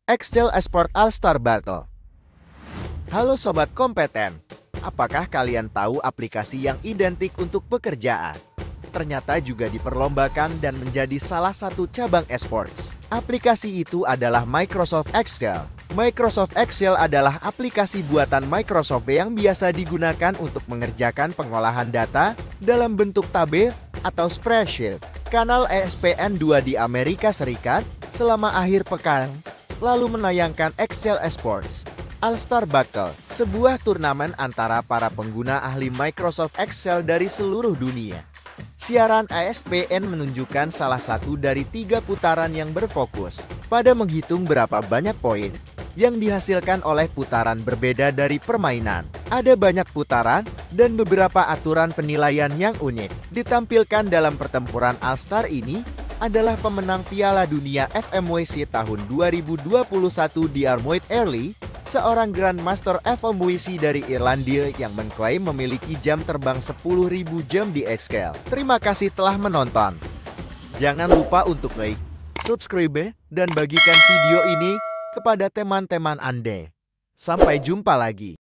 Excel Esport All-Star Battle. Halo Sobat Kompeten, apakah kalian tahu aplikasi yang identik untuk pekerjaan? Ternyata juga diperlombakan dan menjadi salah satu cabang esports. Aplikasi itu adalah Microsoft Excel. Microsoft Excel adalah aplikasi buatan Microsoft yang biasa digunakan untuk mengerjakan pengolahan data dalam bentuk tabel atau spreadsheet. Kanal ESPN2 di Amerika Serikat selama akhir pekan lalu menayangkan Excel Esports All-Star Battle, sebuah turnamen antara para pengguna ahli Microsoft Excel dari seluruh dunia. Siaran ESPN menunjukkan salah satu dari 3 putaran yang berfokus pada menghitung berapa banyak poin yang dihasilkan oleh putaran berbeda dari permainan. Ada banyak putaran dan beberapa aturan penilaian yang unik. Ditampilkan dalam pertempuran All-Star ini adalah pemenang Piala Dunia FMWC tahun 2021 Diarmuid Early, seorang Grandmaster FMWC dari Irlandia yang mengklaim memiliki jam terbang 10.000 jam di Excel. Terima kasih telah menonton. Jangan lupa untuk like, subscribe, dan bagikan video ini kepada teman-teman Anda. Sampai jumpa lagi.